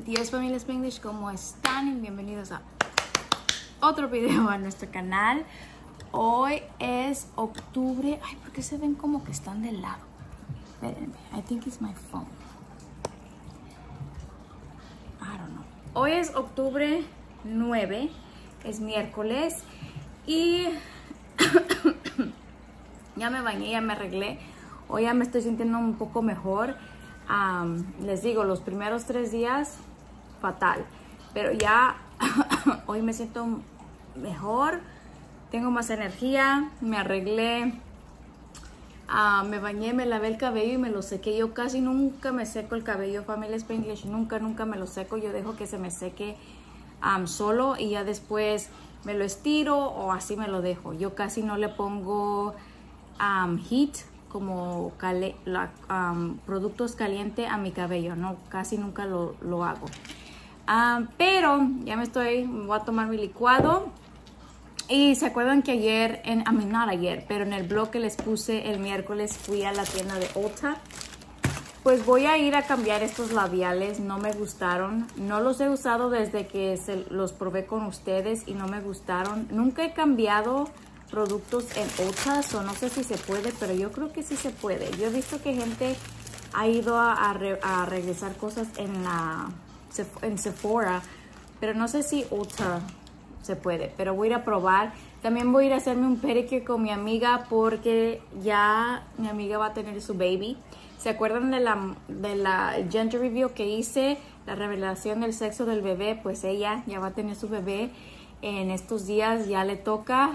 Buenos días, familia Spanglish, ¿cómo están? Bienvenidos a otro video a nuestro canal. Hoy es octubre. Ay, ¿por qué se ven como que están de lado? Espérenme, I think it's my phone. I don't know. Hoy es octubre 9, es miércoles y ya me bañé, ya me arreglé. Hoy ya me estoy sintiendo un poco mejor. Les digo, los primeros 3 días fatal, pero ya hoy me siento mejor, tengo más energía, me arreglé, me bañé, me lavé el cabello y me lo sequé. Yo casi nunca me seco el cabello, familia Spanglish, nunca me lo seco. Yo dejo que se me seque solo y ya después me lo estiro o así me lo dejo. Yo casi no le pongo heat, como productos calientes a mi cabello, no, casi nunca lo hago. Pero ya me voy a tomar mi licuado. Y se acuerdan que ayer, not ayer, pero en el blog que les puse el miércoles fui a la tienda de Ulta. Pues voy a ir a cambiar estos labiales, no me gustaron, no los he usado desde que los probé con ustedes y no me gustaron. Nunca he cambiado productos en Ulta, o no sé si se puede, pero yo creo que sí se puede. Yo he visto que gente ha ido a regresar cosas en Sephora, pero no sé si Ulta se puede, pero voy a ir a probar. También voy a ir a hacerme un pedicure con mi amiga porque ya mi amiga va a tener su baby. ¿Se acuerdan de la gender review que hice? La revelación del sexo del bebé, pues ella ya va a tener su bebé. En estos días ya le toca.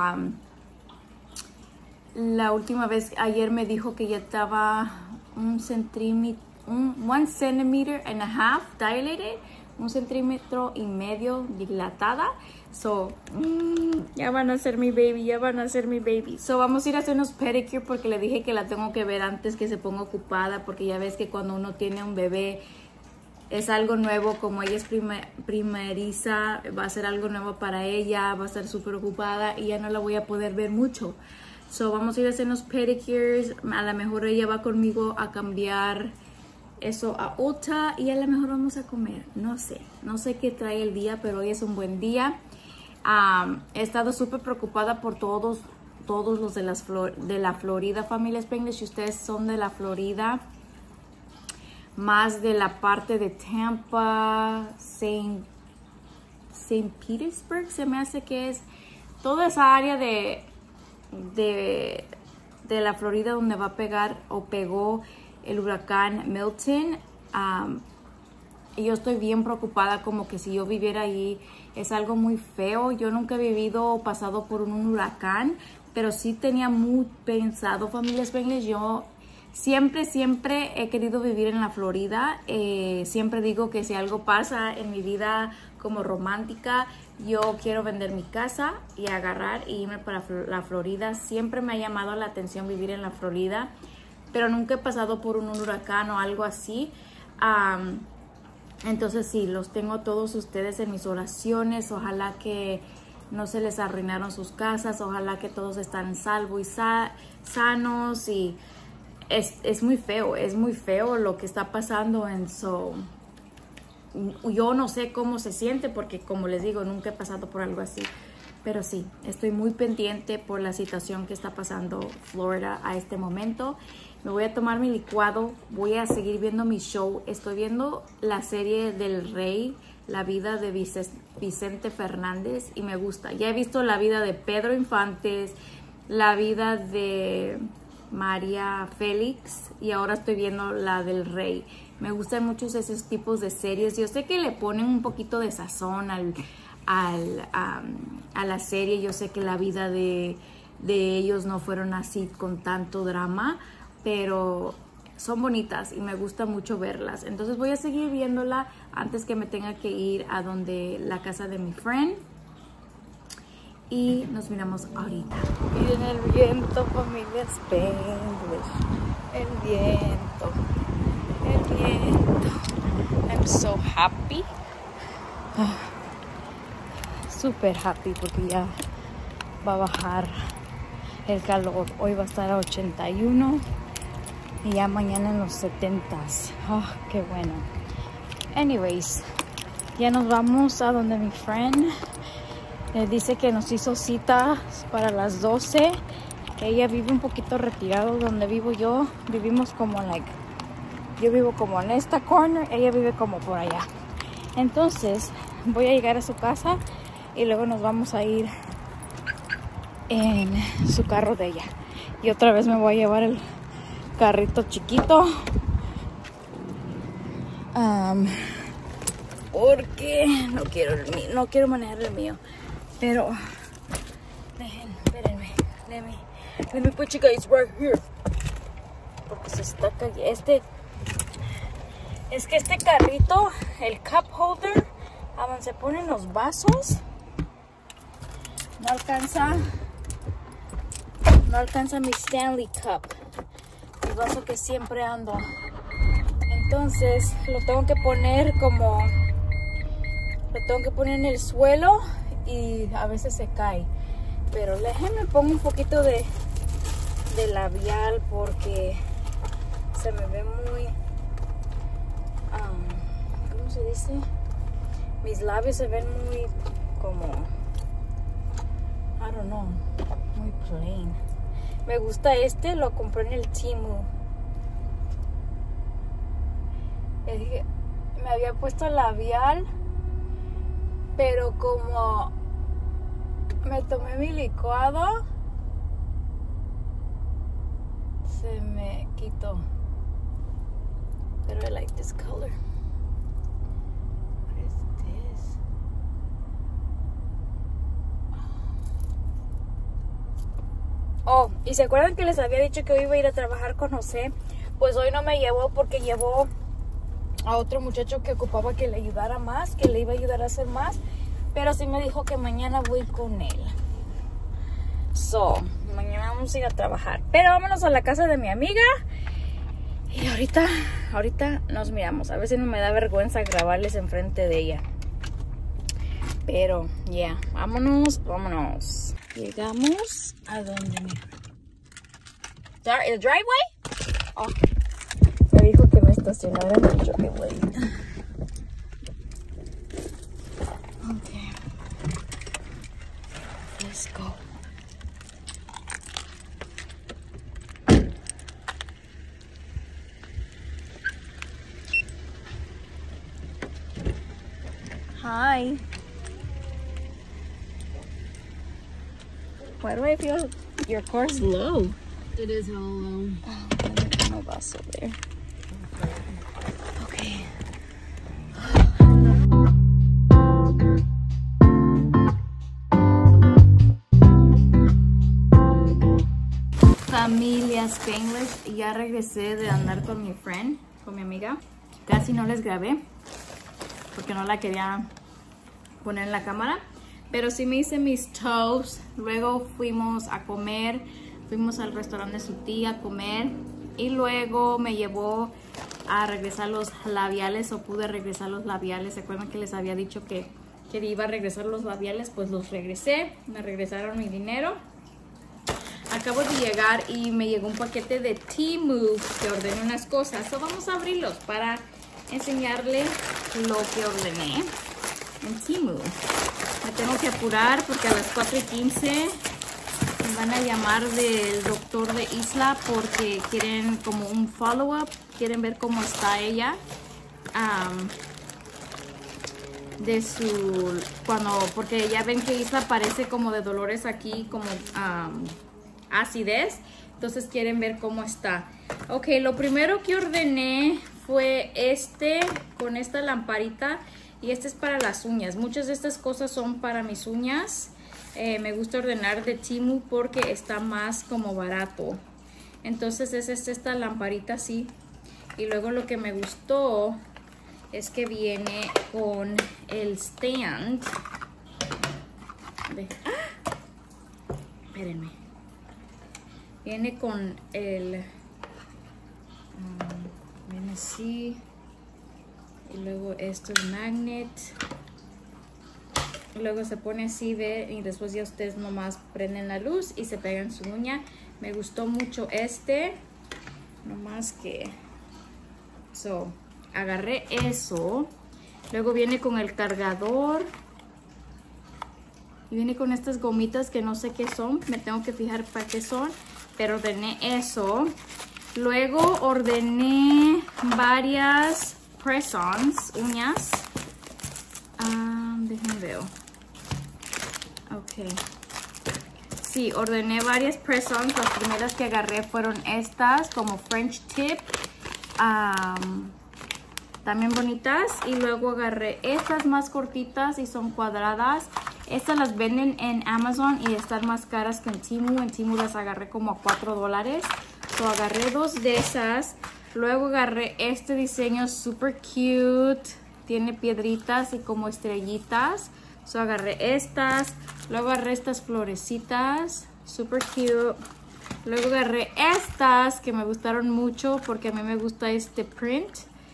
La última vez, ayer me dijo que ya estaba 1 centímetro, 1 centimeter and a half dilated, 1,5 centímetros dilatada. So, ya van a ser mi baby, So, vamos a ir a hacernos pedicure porque le dije que la tengo que ver antes que se ponga ocupada, porque ya ves que cuando uno tiene un bebé es algo nuevo, como ella es primeriza, va a ser algo nuevo para ella, va a estar súper ocupada y ya no la voy a poder ver mucho. So, vamos a ir a hacernos pedicures. A lo mejor ella va conmigo a cambiar eso a Ulta y a lo mejor vamos a comer. No sé qué trae el día, pero hoy es un buen día. He estado súper preocupada por todos los de la Florida, familia Spanglish. Si ustedes son de la Florida, más de la parte de Tampa, Saint Petersburg, se me hace que es toda esa área de la Florida donde va a pegar o pegó el huracán Milton. Y yo estoy bien preocupada, como que si yo viviera ahí es algo muy feo. Yo nunca he vivido o pasado por un huracán, pero sí tenía muy pensado, familia Spanglish. Yo siempre he querido vivir en la Florida. Siempre digo que si algo pasa en mi vida como romántica, yo quiero vender mi casa y agarrar e irme para la Florida. Siempre me ha llamado la atención vivir en la Florida, pero nunca he pasado por un huracán o algo así. Entonces sí, los tengo todos ustedes en mis oraciones. Ojalá que no se les arruinaron sus casas. Ojalá que todos están salvos y sanos. Y es muy feo lo que está pasando. Yo no sé cómo se siente porque, como les digo, nunca he pasado por algo así. Pero sí, estoy muy pendiente por la situación que está pasando Florida a este momento. Me voy a tomar mi licuado, voy a seguir viendo mi show. Estoy viendo la serie del Rey, la vida de Vicente Fernández, y me gusta. Ya he visto la vida de Pedro Infantes, la vida de María Félix, y ahora estoy viendo la del Rey. Me gustan mucho esos tipos de series. Yo sé que le ponen un poquito de sazón a la serie. Yo sé que la vida de ellos no fueron así con tanto drama, pero son bonitas y me gusta mucho verlas. Entonces voy a seguir viéndola antes que me tenga que ir a la casa de mi friend. Y nos miramos ahorita. Miren el viento, familia Spanglish. El viento. I'm so happy. Super happy porque ya va a bajar el calor. Hoy va a estar a 81 y ya mañana en los 70s. Oh, qué bueno. Anyways, ya nos vamos a donde mi friend dice que nos hizo cita para las 12. Ella vive un poquito retirado donde vivo yo. Vivimos como yo vivo como en esta corner, ella vive como por allá. Entonces voy a llegar a su casa y luego nos vamos a ir en su carro de ella. Y otra vez me voy a llevar el carrito chiquito. Porque no quiero manejar el mío. Pero espérenme. Let me put you guys right here. Porque se está cayendo. Es que este carrito, el cup holder, a donde se ponen los vasos, no alcanza mi Stanley Cup, el vaso que siempre ando. Entonces lo tengo que poner en el suelo y a veces se cae. Pero déjenme pongo un poquito de labial porque se me ve muy, ¿cómo se dice? Mis labios se ven muy como, I don't know, muy plain. Me gusta lo compré en el Temu. Me había puesto labial, pero como me tomé mi licuado, se me quitó. Pero I like this color. What is this? Oh, y se acuerdan que les había dicho que hoy iba a ir a trabajar con José. Pues hoy no me llevó porque llevó a otro muchacho que ocupaba que le ayudara más, que le iba a ayudar a hacer más. Pero sí me dijo que mañana voy con él. So, mañana vamos a ir a trabajar. Pero vámonos a la casa de mi amiga. Y ahorita nos miramos. A veces no me da vergüenza grabarles enfrente de ella. Pero, ya, vámonos. Llegamos a donde mi... ¿El driveway? Oh, me dijo que me estacionara en el driveway. Okay. Let's go. Hi. Why do I feel your car's low? It is all low. Oh, let me put my bus over there. Okay. Familia Spanglish, ya regresé de andar con mi friend, con mi amiga. Casi no les grabé porque no la quería poner en la cámara, pero sí me hice mis toasts. Luego fuimos a comer, fuimos al restaurante de su tía a comer y luego me llevó a regresar los labiales, o pude regresar los labiales. ¿Se acuerdan que les había dicho que iba a regresar los labiales? Pues los regresé, me regresaron mi dinero. Acabo de llegar y me llegó un paquete de Temu que ordené unas cosas. So vamos a abrirlos para enseñarles lo que ordené en Temu. Me tengo que apurar porque a las 4:15 me van a llamar del doctor de Isla porque quieren como un follow-up. Quieren ver cómo está ella. Porque ya ven que Isla parece como de dolores aquí, como acidez. Entonces quieren ver cómo está. Ok, lo primero que ordené fue con esta lamparita. Y este es para las uñas. Muchas de estas cosas son para mis uñas. Me gusta ordenar de Temu porque está más como barato. Entonces es esta lamparita así. Y luego lo que me gustó es que viene con el stand. Espérenme. Viene con el... viene así. Y luego esto es magnet. Luego se pone así, ve, y después ya ustedes nomás prenden la luz y se pegan su uña. Me gustó mucho nomás que... So, agarré eso. Luego viene con el cargador. Y viene con estas gomitas que no sé qué son. Me tengo que fijar para qué son. Pero ordené eso. Luego ordené varias press-ons, uñas. Déjenme ver. Ok. Sí, ordené varias press-ons. Las primeras que agarré fueron estas, como French tip. También bonitas. Y luego agarré estas más cortitas y son cuadradas. Estas las venden en Amazon y están más caras que en Temu. En Temu las agarré como a $4. So agarré 2 de esas. Luego agarré este diseño super cute. Tiene piedritas y como estrellitas. So agarré estas. Luego agarré estas florecitas. Super cute. Luego agarré estas que me gustaron mucho porque a mí me gusta este print.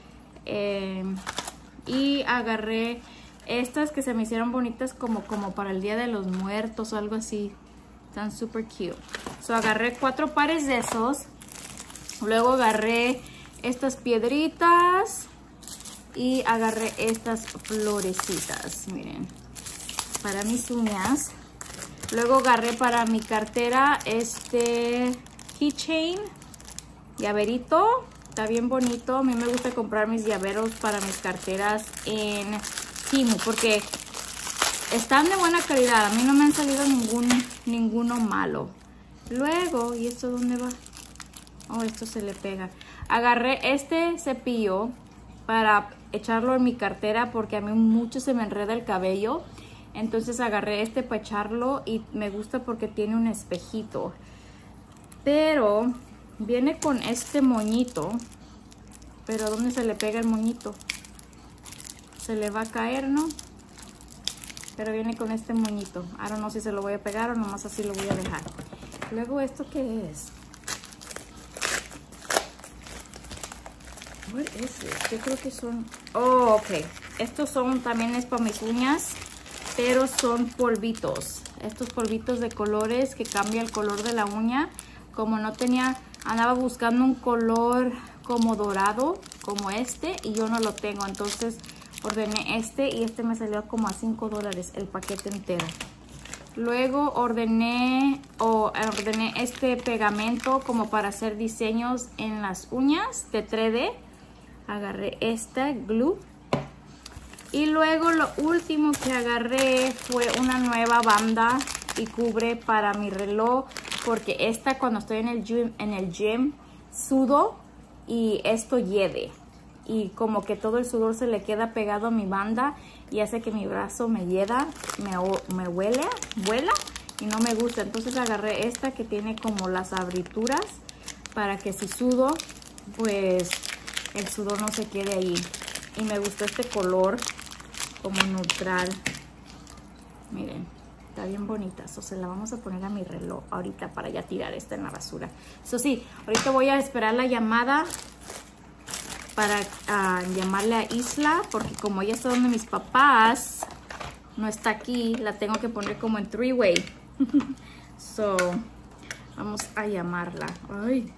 Y agarré estas que se me hicieron bonitas como para el Día de los Muertos o algo así. Están super cute. So agarré 4 pares de esos. Luego agarré estas piedritas. Y agarré estas florecitas. Miren. Para mis uñas. Luego agarré para mi cartera este keychain. Llaverito. Está bien bonito. A mí me gusta comprar mis llaveros para mis carteras en Temu porque están de buena calidad. A mí no me han salido ninguno malo. Luego, ¿y esto dónde va? Oh, esto se le pega. Agarré este cepillo para echarlo en mi cartera porque a mí mucho se me enreda el cabello. Entonces agarré este para echarlo y me gusta porque tiene un espejito. Pero viene con este moñito. Pero ¿dónde se le pega el moñito? Se le va a caer, ¿no? Pero viene con este moñito. Ahora no sé si se lo voy a pegar o nomás así lo voy a dejar. Luego, ¿esto qué es? What is it? Yo creo que son... Oh, ok. Estos son, también es para mis uñas, pero son polvitos. Estos polvitos de colores que cambia el color de la uña. Como no tenía... Andaba buscando un color como dorado, como este, y yo no lo tengo. Entonces ordené este y este me salió como a $5 el paquete entero. Luego ordené este pegamento como para hacer diseños en las uñas de 3D. Agarré esta glue. Y luego lo último que agarré fue una nueva banda y cubre para mi reloj. Porque esta cuando estoy en el gym sudo y esto hiede. Y como que todo el sudor se le queda pegado a mi banda y hace que mi brazo me hieda, me vuela y no me gusta. Entonces agarré esta que tiene como las abrituras para que si sudo, pues el sudor no se quede ahí. Y me gustó este color como neutral. Miren, está bien bonita. So, se la vamos a poner a mi reloj ahorita para ya tirar esta en la basura. Eso sí, ahorita voy a esperar la llamada para llamarle a Isla, porque como ella está donde mis papás, no está aquí, la tengo que poner como en 3-way. So, vamos a llamarla. Ay.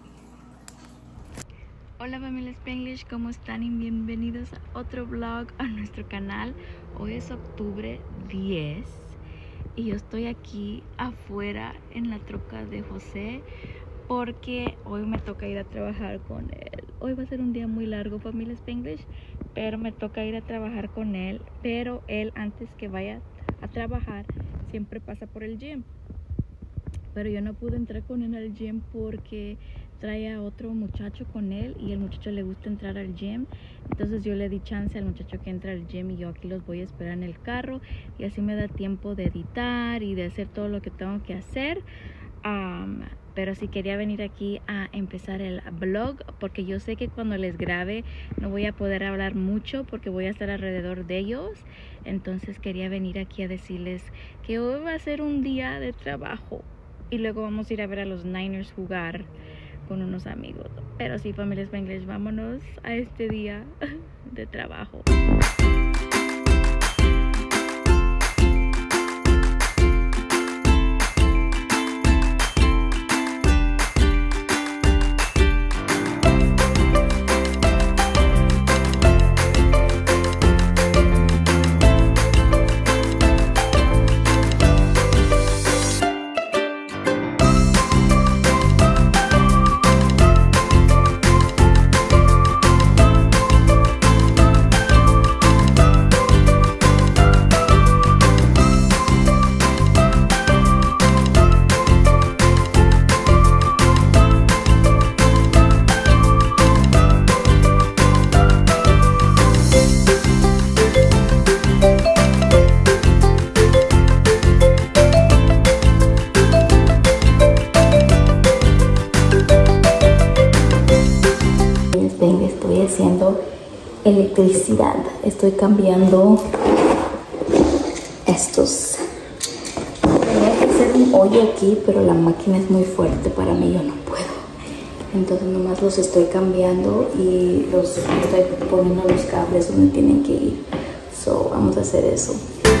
Hola familia Spanglish, ¿cómo están? Y bienvenidos a otro vlog a nuestro canal. Hoy es octubre 10 y yo estoy aquí afuera en la troca de José porque hoy me toca ir a trabajar con él. Hoy va a ser un día muy largo, familia Spanglish, pero me toca ir a trabajar con él. Pero él, antes que vaya a trabajar, siempre pasa por el gym. Pero yo no pude entrar con él al gym porque trae a otro muchacho con él y el muchacho le gusta entrar al gym. Entonces yo le di chance al muchacho que entra al gym y yo aquí los voy a esperar en el carro y así me da tiempo de editar y de hacer todo lo que tengo que hacer. Pero sí quería venir aquí a empezar el vlog porque yo sé que cuando les grabe no voy a poder hablar mucho porque voy a estar alrededor de ellos. Entonces quería venir aquí a decirles que hoy va a ser un día de trabajo y luego vamos a ir a ver a los Niners jugar con unos amigos. Pero sí, familia Spanglish, vámonos a este día de trabajo. electricidad. Estoy cambiando estos. Tenía que hacer un hoyo aquí, pero la máquina es muy fuerte para mí, yo no puedo. Entonces nomás los estoy cambiando y los estoy poniendo los cables donde tienen que ir. So, vamos a hacer eso.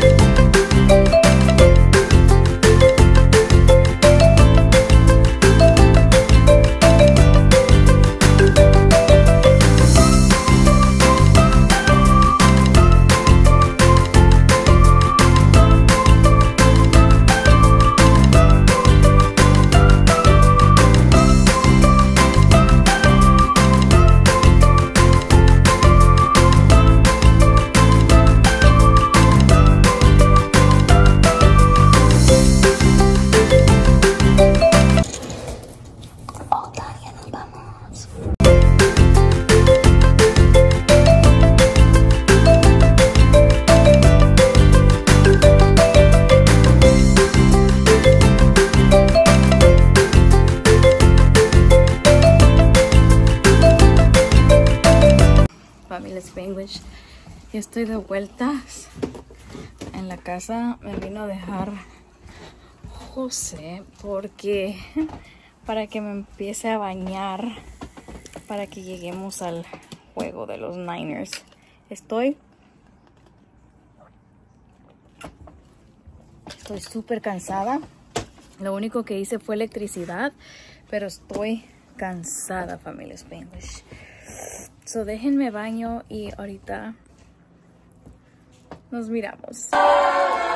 Familia Spanglish, ya estoy de vueltas en la casa. Me vino a dejar José porque para que me empiece a bañar para que lleguemos al juego de los Niners. Estoy súper cansada. Lo único que hice fue electricidad, pero estoy cansada, familia Spanglish. So déjenme baño y ahorita nos miramos.